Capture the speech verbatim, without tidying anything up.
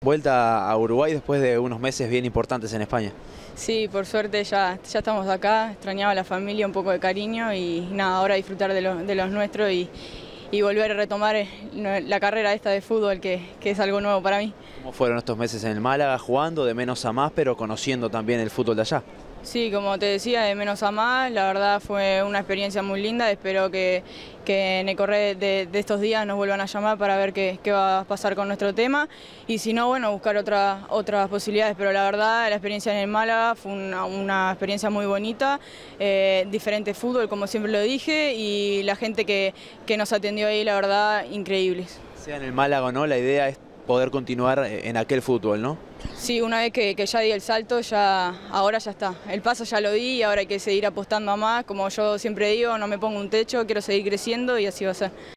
Vuelta a Uruguay después de unos meses bien importantes en España. Sí, por suerte ya, ya estamos acá, extrañaba a la familia, un poco de cariño y nada, ahora disfrutar de, lo, de los nuestros y, y volver a retomar la carrera esta de fútbol que, que es algo nuevo para mí. ¿Cómo fueron estos meses en el Málaga, jugando de menos a más, pero conociendo también el fútbol de allá? Sí, como te decía, de menos a más, la verdad fue una experiencia muy linda, espero que, que en el correr de, de estos días nos vuelvan a llamar para ver qué, qué va a pasar con nuestro tema y si no, bueno, buscar otra, otras posibilidades, pero la verdad la experiencia en el Málaga fue una, una experiencia muy bonita, eh, diferente fútbol como siempre lo dije y la gente que, que nos atendió ahí, la verdad, increíbles. Sea en el Málaga o no, la idea es poder continuar en aquel fútbol, ¿no? Sí, una vez que, que ya di el salto, ya ahora ya está. El paso ya lo di y ahora hay que seguir apostando a más. Como yo siempre digo, no me pongo un techo, quiero seguir creciendo y así va a ser.